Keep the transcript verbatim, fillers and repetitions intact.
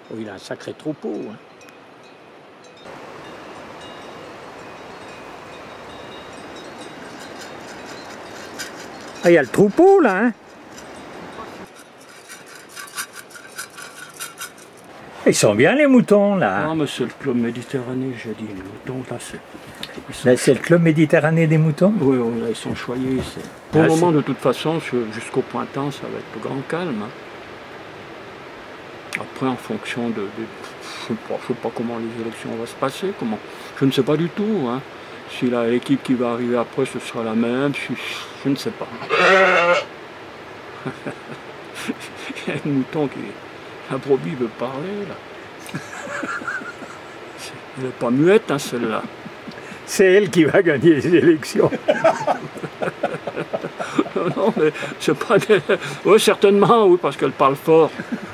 Oh, il a un sacré troupeau. Hein. Ah, il y a le troupeau là, hein. Ils sont bien les moutons là. Non, mais c'est le club Méditerranée, j'ai dit. Les moutons, là, c'est. C'est le club Méditerranée des moutons? Oui, oui, là, ils sont choyés. Pour ah, le moment, de toute façon, jusqu'au printemps, ça va être le grand calme. Hein. Après, en fonction de. de je ne sais, sais pas comment les élections vont se passer. Comment, je ne sais pas du tout. Hein. Si l'équipe qui va arriver après, ce sera la même, je, je ne sais pas. Il y a un mouton qui. La brebis veut parler, là. Elle n'est pas muette, hein, celle-là. C'est elle qui va gagner les élections. Non, mais c'est pas des... Oui, certainement, oui, parce qu'elle parle fort.